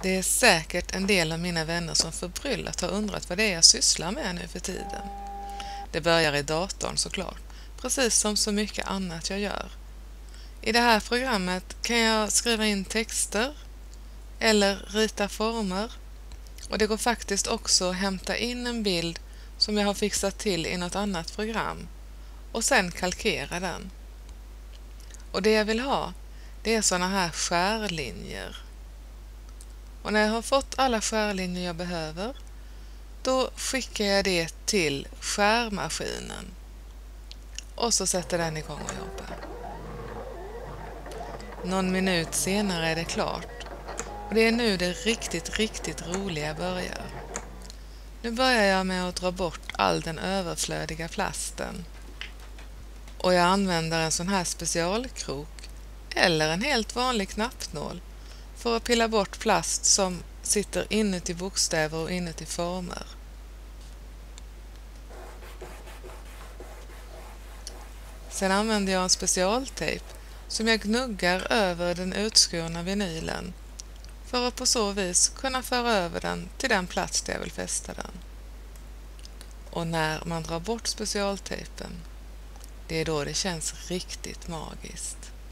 Det är säkert en del av mina vänner som förbryllat har undrat vad det är jag sysslar med nu för tiden. Det börjar i datorn såklart, precis som så mycket annat jag gör. I det här programmet kan jag skriva in texter eller rita former, och det går faktiskt också att hämta in en bild som jag har fixat till i något annat program och sen kalkera den. Och det jag vill ha, det är såna här skärlinjer. Och när jag har fått alla skärlinjer jag behöver, då skickar jag det till skärmaskinen. Och så sätter den igång och jobbar. Någon minut senare är det klart. Och det är nu det riktigt roliga börjar. Nu börjar jag med att dra bort all den överflödiga plasten. Och jag använder en sån här specialkrok eller en helt vanlig knappnål för att pilla bort plast som sitter inuti bokstäver och inuti former. Sen använder jag en specialtejp som jag gnuggar över den utskurna vinylen för att på så vis kunna föra över den till den plats där jag vill fästa den. Och när man drar bort specialtejpen, det är då det känns riktigt magiskt.